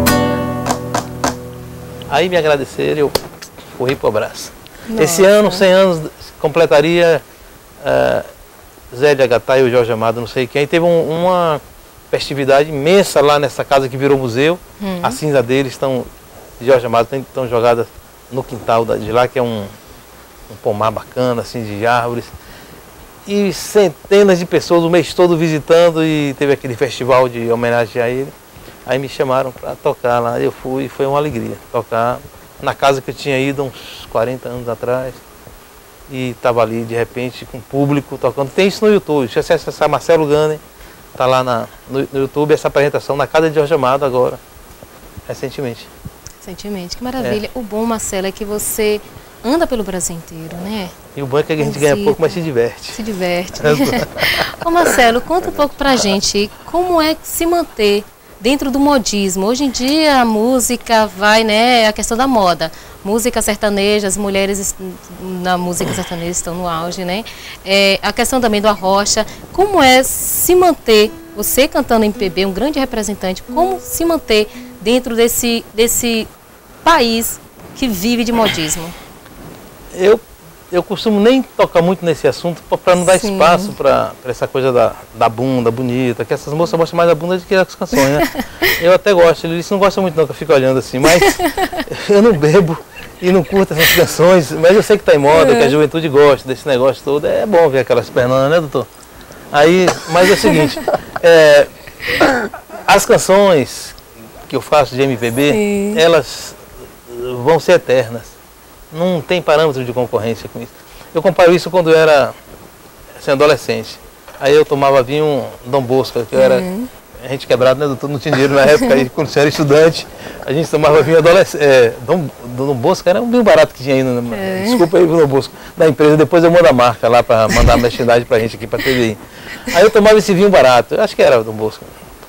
Aí me agradeceram, eu corri pro abraço. Nossa. Esse ano, cem anos, completaria uh, Zélia Gattai e o Jorge Amado, não sei quem. Aí teve um, uma festividade imensa lá nessa casa que virou museu. Uhum. As cinzas deles estão, de Jorge Amado, estão jogadas no quintal de lá, que é um, um pomar bacana, assim, de árvores. E centenas de pessoas o mês todo visitando, e teve aquele festival de homenagem a ele. Aí me chamaram para tocar lá, eu fui e foi uma alegria tocar na casa que eu tinha ido uns quarenta anos atrás. E estava ali, de repente, com o público tocando. Tem isso no YouTube, se você acessar Marcelo Gane, está lá na, no, no YouTube, essa apresentação na casa de Jorge Amado agora, recentemente. Recentemente, que maravilha. É. O bom, Marcelo, é que você anda pelo Brasil inteiro, né? E o bom é que a gente ganha pouco, mas se diverte. Se diverte. Ô Marcelo, conta um pouco pra gente como é se manter dentro do modismo. Hoje em dia a música vai, né, a questão da moda. Música sertaneja, as mulheres na música sertaneja estão no auge, né? É, a questão também do arrocha. Como é se manter, você cantando M P B, um grande representante, como se manter dentro desse, desse país que vive de modismo? Eu, eu costumo nem tocar muito nesse assunto para não dar Sim. espaço para essa coisa da, da bunda bonita, que essas moças mostram mais a bunda do que as canções, né? Eu até gosto, eles não gostam muito não, que eu fico olhando assim, mas eu não bebo e não curto essas canções, mas eu sei que está em moda, é. que a juventude gosta desse negócio todo, é bom ver aquelas pernas, né, doutor? Aí, mas é o seguinte, é, as canções que eu faço de M P B, Sim. elas vão ser eternas. Não tem parâmetro de concorrência com isso. Eu comparo isso quando eu era assim, adolescente. Aí eu tomava vinho Dom Bosco, que eu era uhum. a gente quebrado, né, doutor? Não tinha dinheiro na época, aí quando você era estudante, a gente tomava vinho adolescente. É, Dom, Dom Bosco era um vinho barato que tinha aí, no, é. desculpa aí, Dom Bosco, da empresa. Depois eu mando a marca lá para mandar a merchandising pra gente aqui, pra T V I. Aí eu tomava esse vinho barato, eu acho que era Dom Bosco.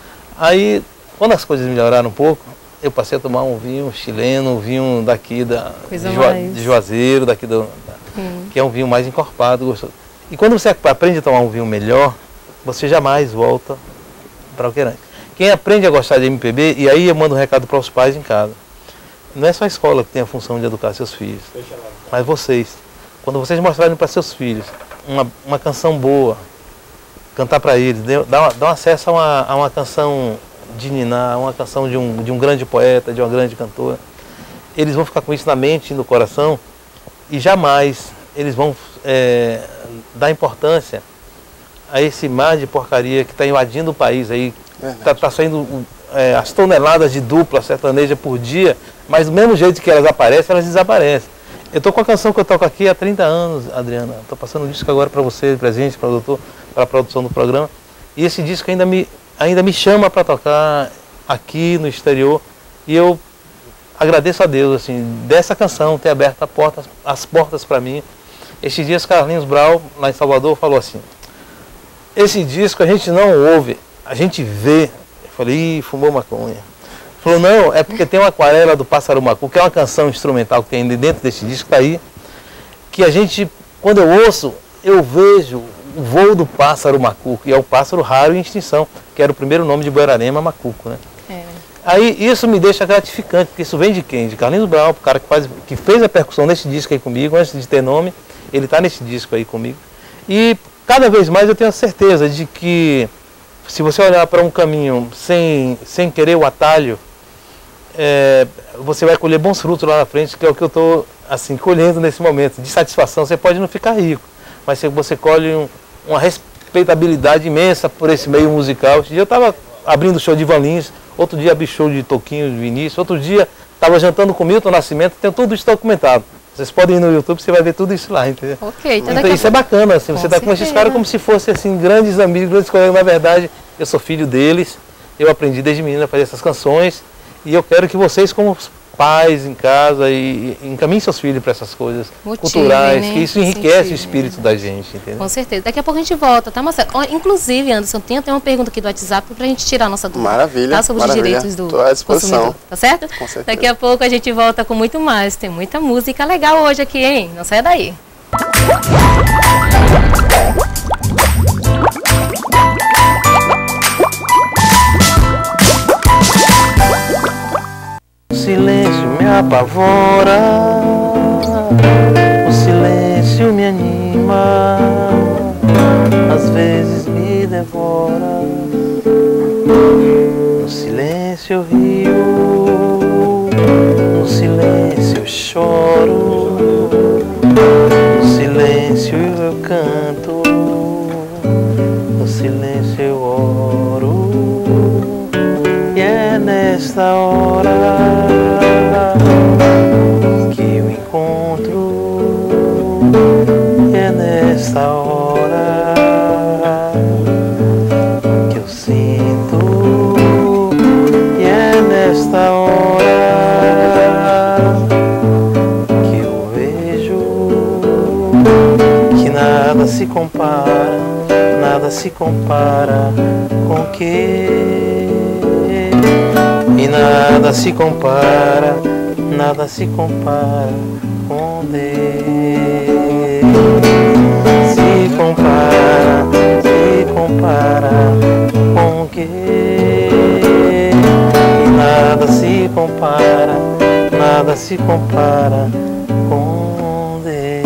Aí, quando as coisas melhoraram um pouco, eu passei a tomar um vinho chileno, um vinho daqui da, de, Ju, de Juazeiro, daqui do, da, hum. que é um vinho mais encorpado, gostoso. E quando você aprende a tomar um vinho melhor, você jamais volta para o que era antes. Quem aprende a gostar de M P B, e aí eu mando um recado para os pais em casa, não é só a escola que tem a função de educar seus filhos, mas vocês. Quando vocês mostrarem para seus filhos uma, uma canção boa, cantar para eles, dá, dá um acesso a uma, a uma canção de niná, uma canção de um, de um grande poeta, de uma grande cantora, eles vão ficar com isso na mente e no coração, e jamais eles vão é, dar importância a esse mar de porcaria que está invadindo o país aí, está tá saindo é, as toneladas de dupla sertaneja por dia, mas do mesmo jeito que elas aparecem, elas desaparecem. Eu estou com a canção que eu toco aqui há trinta anos, Adriana, estou passando o disco agora para você, presente, para o doutor, para a produção do programa, e esse disco ainda me ainda me chama para tocar aqui no exterior, e eu agradeço a Deus, assim, dessa canção ter aberto a porta, as portas para mim. Estes dias Carlinhos Brau, lá em Salvador, falou assim, esse disco a gente não ouve, a gente vê. Eu falei, ih, fumou maconha. Falou, não, é porque tem uma aquarela do Pássaro Macu, que é uma canção instrumental que tem dentro desse disco, tá aí, que a gente, quando eu ouço, eu vejo o voo do pássaro macuco, e é o pássaro raro em extinção, que era o primeiro nome de Buerarema, macuco, né? É. Aí isso me deixa gratificante, porque isso vem de quem? De Carlinhos Brau, o cara que, faz, que fez a percussão nesse disco aí comigo, antes de ter nome, ele está nesse disco aí comigo. E cada vez mais eu tenho a certeza de que, se você olhar para um caminho sem, sem querer o atalho, é, você vai colher bons frutos lá na frente, que é o que eu estou assim, colhendo nesse momento, de satisfação. Você pode não ficar rico, mas você colhe um, uma respeitabilidade imensa por esse meio musical. Esse dia eu estava abrindo show de Ivan Lins, outro dia abri show de Toquinho, de Vinícius, outro dia estava jantando com Milton Nascimento, tem tudo isso documentado. Vocês podem ir no YouTube, você vai ver tudo isso lá, entendeu? Ok, então, então isso é bacana, assim, você está com esses caras como se fossem assim, grandes amigos, grandes colegas. Na verdade, eu sou filho deles, Eu aprendi desde menino a fazer essas canções e eu quero que vocês, como pais em casa, e, e encaminhem seus filhos para essas coisas Motive, culturais, né? que isso enriquece Sentido. o espírito da gente, entendeu? Com certeza. Daqui a pouco a gente volta, tá, Marcelo? Ó, inclusive, Anderson, tem até uma pergunta aqui do WhatsApp pra gente tirar a nossa dúvida. Maravilha, Tá? Sobre maravilha. os direitos do Tô à disposição. consumidor, tá certo? Com certeza. Daqui a pouco a gente volta com muito mais. Tem muita música legal hoje aqui, hein? Não saia daí. O silêncio me apavora, o silêncio me anima, às vezes me devora. No silêncio eu rio, no silêncio eu choro, no silêncio eu canto, no silêncio eu oro. E é nesta hora que eu encontro, e é nesta hora que eu sinto, e é nesta hora que eu vejo que nada se compara, nada se compara com o que. E nada se compara, nada se compara com Deus. Se compara, se compara com o quê? E nada se compara, nada se compara com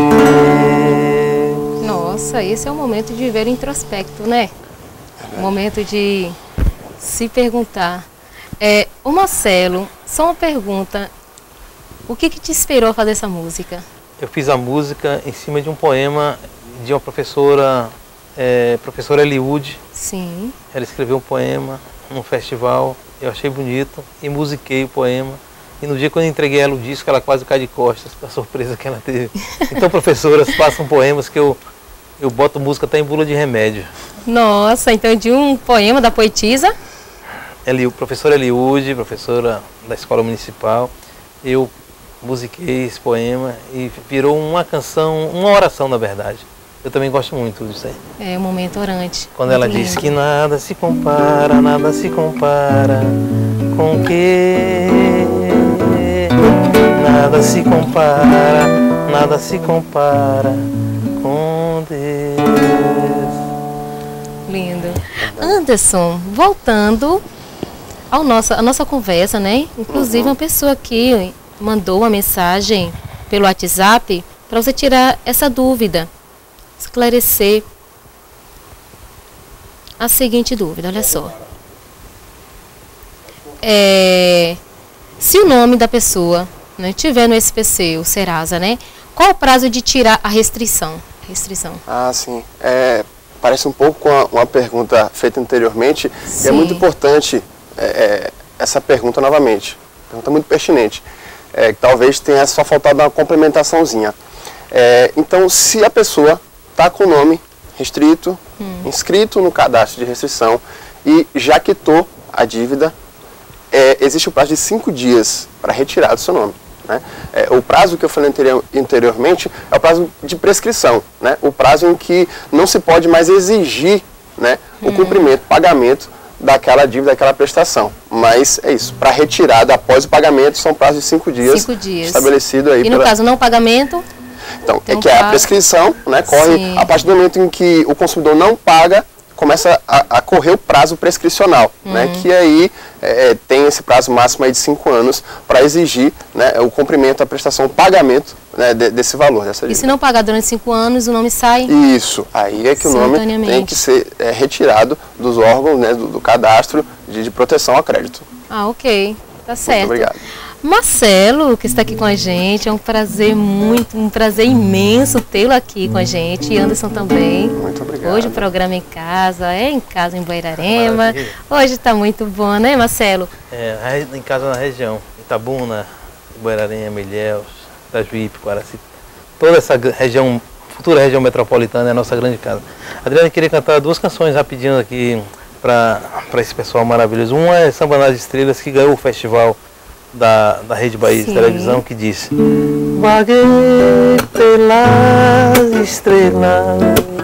Deus. Nossa, esse é o momento de viver o introspecto, né? O momento de se perguntar. É, o Marcelo, só uma pergunta. O que que te inspirou a fazer essa música? Eu fiz a música em cima de um poema de uma professora, é, professora Eliude. Sim. Ela escreveu um poema num festival, eu achei bonito e musiquei o poema. E no dia que eu entreguei ela o disco, ela quase cai de costas, a surpresa que ela teve. Então, professoras, façam poemas que eu, eu boto música até em bula de remédio. Nossa, então de um poema da poetisa? Eli, professora Eliude, professora da escola municipal, eu musiquei esse poema e virou uma canção, uma oração na verdade. Eu também gosto muito disso aí. É um momento orante. Quando ela Muito diz lindo. que nada se compara, nada se compara com o que? Nada se compara, nada se compara com Deus. Lindo. Anderson, voltando ao nosso, a nossa conversa, né? Inclusive uma pessoa aqui mandou uma mensagem pelo WhatsApp para você tirar essa dúvida, esclarecer a seguinte dúvida, olha só. É, se o nome da pessoa, né, tiver no S P C, o Serasa, né? Qual o prazo de tirar a restrição? Restrição. Ah, sim. É, parece um pouco com a, uma pergunta feita anteriormente. Sim. E é muito importante é, é, essa pergunta novamente. Pergunta muito pertinente. É, que talvez tenha só faltado uma complementaçãozinha. É, então, se a pessoa está com o nome restrito, hum. inscrito no cadastro de restrição e já quitou a dívida, é, existe o prazo de cinco dias para retirar do seu nome. Né? É, o prazo que eu falei anterior, anteriormente é o prazo de prescrição, né? O prazo em que não se pode mais exigir, né, o hum. cumprimento, pagamento daquela dívida, daquela prestação. Mas é isso, para retirada após o pagamento são prazos de cinco dias, cinco dias. estabelecido aí. E no pela... caso não pagamento? Então, Tem é um que é a prazo. prescrição, né, corre Sim. a partir do momento em que o consumidor não paga, começa a, a correr o prazo prescricional, Uhum. né, que aí é, tem esse prazo máximo aí de cinco anos para exigir, né, o cumprimento da prestação, o pagamento, né, de, desse valor, dessa E dívida. se não pagar durante cinco anos, o nome sai? Isso, aí é que o nome tem que ser é, retirado dos órgãos, né, do, do cadastro de, de proteção ao crédito. Ah, ok. Tá certo. Muito obrigado. Marcelo, que está aqui com a gente, é um prazer muito, um prazer imenso tê-lo aqui com a gente. E Anderson também. Muito obrigado. Hoje o programa é em casa, é em casa em Boirarema. Maravilha. Hoje está muito bom, né, Marcelo? É, em casa na região, Itabuna, Boirarema, Ilhéus, Itajuípe, Guaraci, toda essa região, futura região metropolitana é a nossa grande casa. Adriana, queria cantar duas canções rapidinho aqui para esse pessoal maravilhoso. Um é Samba nas Estrelas, que ganhou o festival da, da Rede Bahia de televisão, que disse: vaguei pelas estrelas,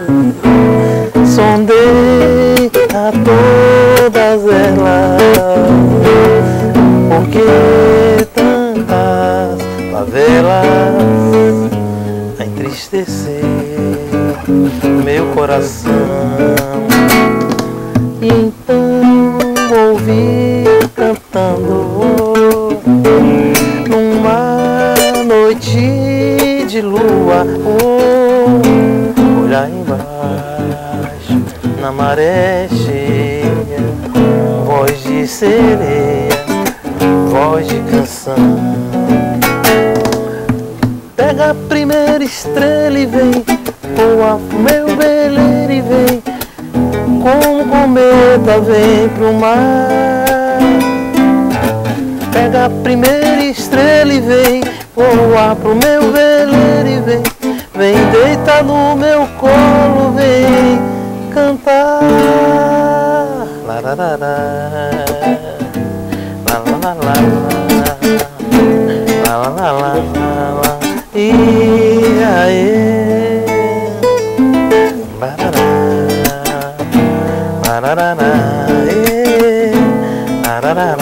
sondei a todas elas, porque tantas favelas a entristecer meu coração. E então ouvi cantando numa noite de lua, oh, olhar embaixo na maré cheia, voz de sereia, voz de canção. Pega a primeira estrela e vem, voa meu veleiro e vem, como cometa vem pro mar. Pega a primeira estrela e vem, voa pro meu veleiro e vem, vem deita no meu colo, vem cantar. La la la la, la la la la, la la la la, e aê, barará, barará, e barará,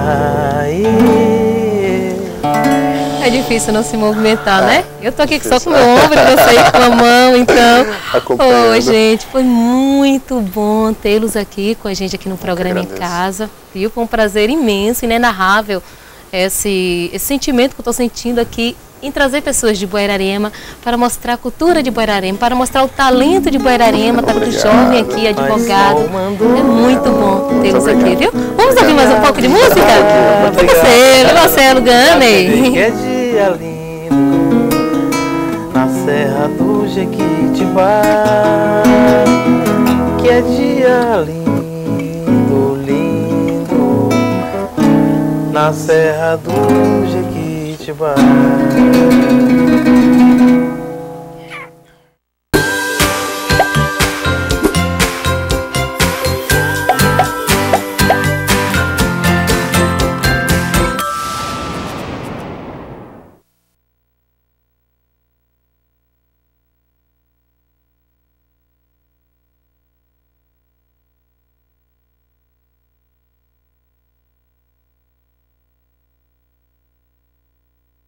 e. É difícil não se movimentar, né? Eu tô aqui só com o meu ombro, você aí com a mão, então. Ô, gente, foi muito bom tê-los aqui com a gente aqui no programa Em Casa, viu? Foi um prazer imenso, inenarrável esse, esse sentimento que eu tô sentindo aqui em trazer pessoas de Buerarema para mostrar a cultura de Buerarema, para mostrar o talento de Buerarema, talento jovem aqui, advogado. É muito bom tê-los aqui, viu? Vamos ouvir mais um pouco de música? Marcelo, Marcelo Gane. Que é dia lindo na Serra do Jequitibá, que é dia lindo, lindo na Serra do Jequitibá.